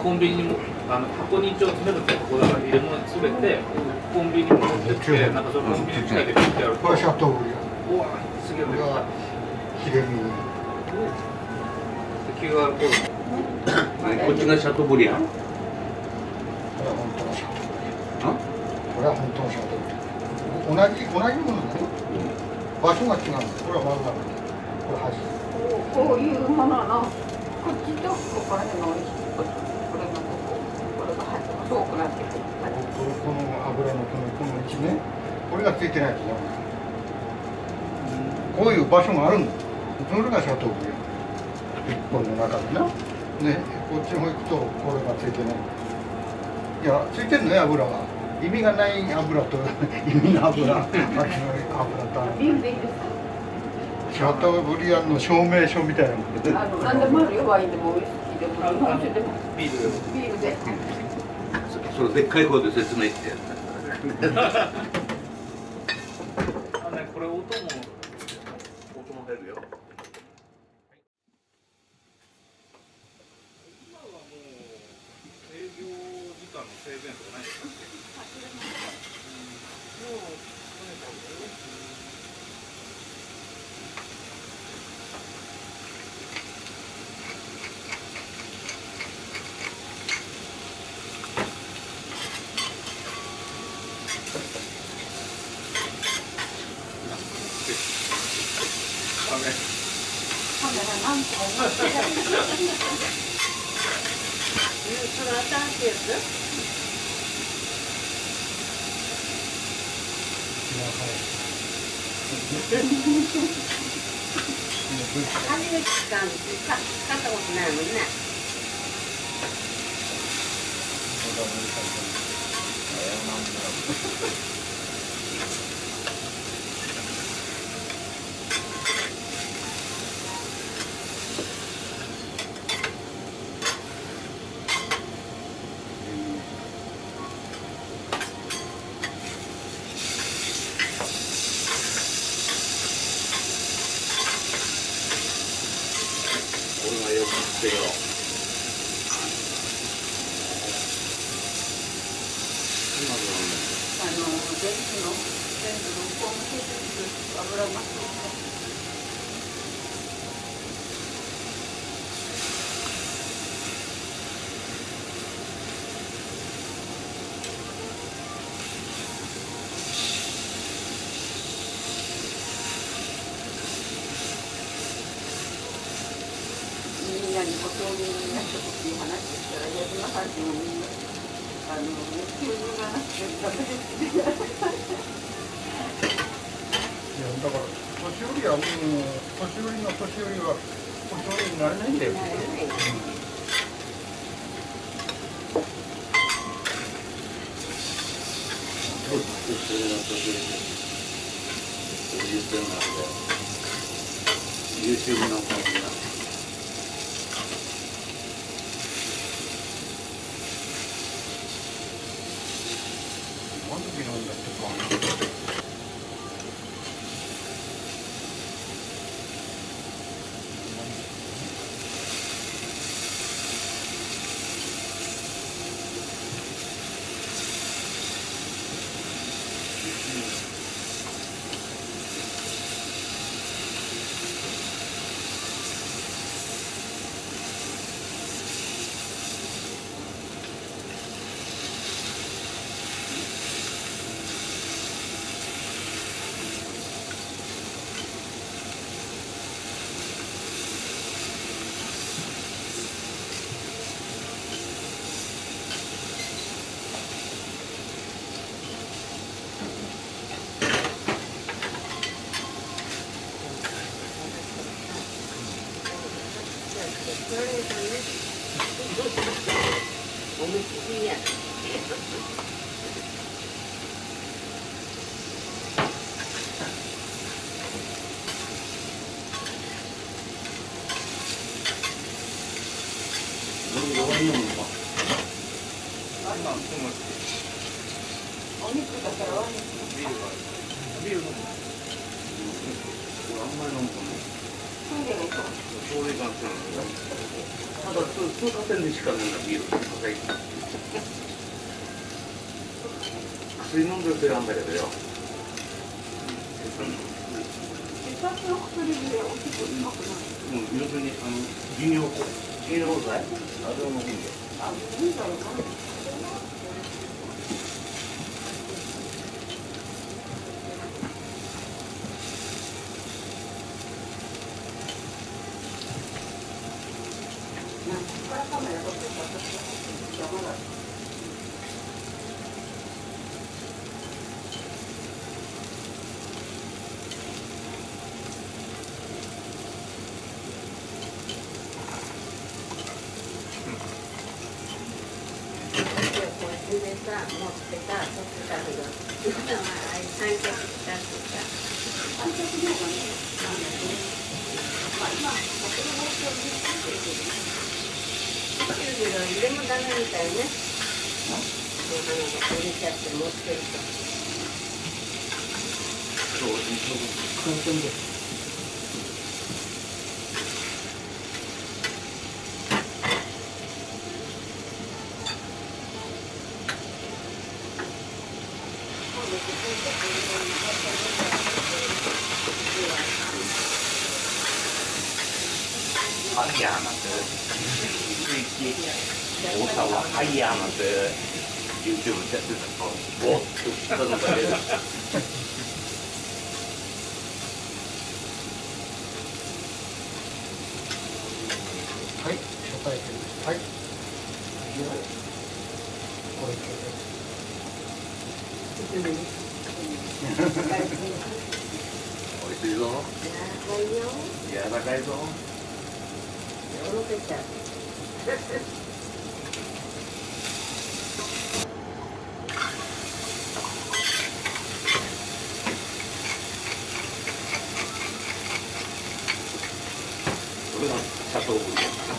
コンビニにも箱に一応詰めるんですよ。これ入れ物に詰めてコンビニに持ってって、なんかそのコンビニ近いでピッてやると。 これシャトーブリア。 うわ、すげえできた。 ヒレミ。 QR コード。 こっちがシャトーブリアン。 これは本当のシャトーブリアン。これは本当のシャトーブリアン。同じものね。場所が違うんです。これは真ん中。これ端。 こういうもののこっちとここら辺のこれがこれが細くなってくる。 この油のこの位置ね。これがついてないとダメ。こういう場所があるんだ。それがシャトーブリアン。一本の中でな。ね、こっちの方行くとこれがついてない。いや、ついてんのよ油が。意味がない油と意味の油、秋の油と。 ビールでいいですか？ シャトーブリアンの証明書みたいなもんで。 何でもあるよ、ワインでもウイスキーでも日本酒でもビールでも。 ビールで。 そのでっかい声で説明してやる。 これ音も出るよ。今はもう営業時間の制限とかないんですか？ カメラ何個も持ってる。その新しいやつ？初めて使うんです。使ったことないもんね。 これがよくってよ。 電気のこう消す油がついて。みんなにご承認になったっていう話ですから、矢島さんにもみんな急にがなくてダメですね。 いや、だから年寄りはもう年寄りの年寄りは年寄りになれないんだよ。 YouTube の方になんでなんだってか。 おめつきや。お肉だからワイン。 ビールが。ビール飲む。 あんまり飲むとね。 そうだよね。 そういう感じなんですよ。ただ通過点でしかないなビール高い。薬飲んでるってなんだけどよ。 血圧の薬でおしっこうまくなる。 要するに利尿剤あれを飲むんで。 あ、いいだろうな。カメラ撮ってた私邪魔だ。これでさ、持ってさ、撮ってたけど、今は三脚使ってさ、三脚の方がね、なんだけど、まあ今、ここの包丁についてるけどね。ついてるけど、入れもダメみたいね。入れちゃって持ってると。 そう、 簡単で。 ハイヤーなんて、大沢はハイヤーなんて YouTube でやってたから、おっと聞かなかったけど。 はい、初体験です。はい。これおいしいぞ。柔らかいぞ。 とろけちゃう。 これがシャトーブリアンだな。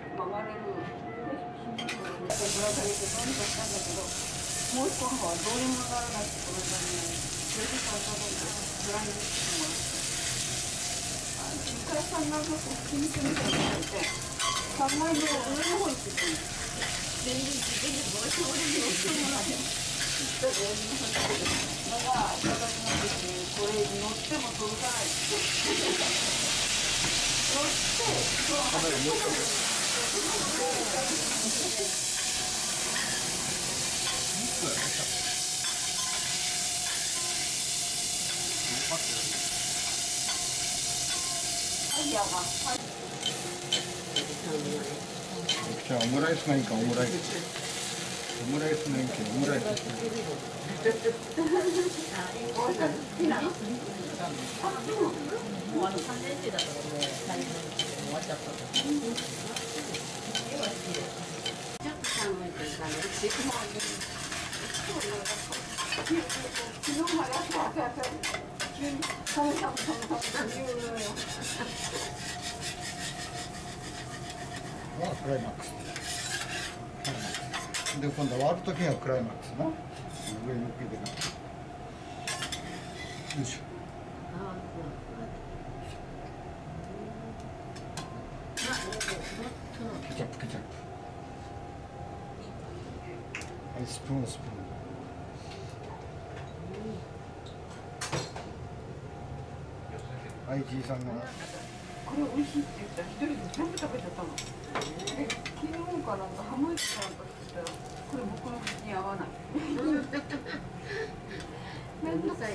曲がれる。ぶら下げてどうにかしたんだけど、もう一個の方はどうにもならなくて、この間ね、4時間かかってブランドしてもらって。一回3階の筋肉みたいになって、3階の上の方行ってたの。全然どうしても俺に乗ってもらえない。だからやりましたけど、だから高くなってきて、これ乗っても届かない。乗って、 じゃあオムライスがいいか、オムライス。オムライスがいいけど、オムライス。 もう3年生だからもう最後終わっちゃったと。 ちょっと寒いというかね、昨日まで急に寒って言うのよ。 クライマックス。で、今度割るときがクライマックスな。上に向けてな。よいしょ。ケチャップ、ケチャップ。はい、スプーン、スプーン。はい、じいさんが。 これ美味しいって言ったら一人で全部食べちゃったの。で、昨日かなんかハムチかなんかって言ったら、これ僕の口に合わない。めんどくさい。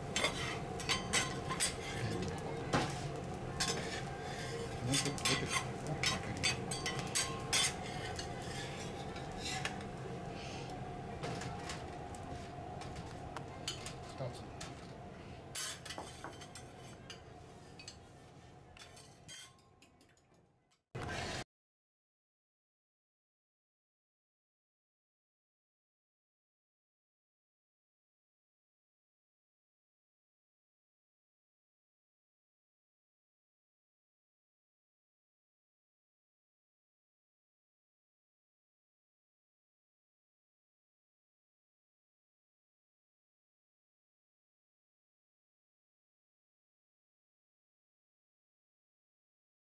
なんか出てくる。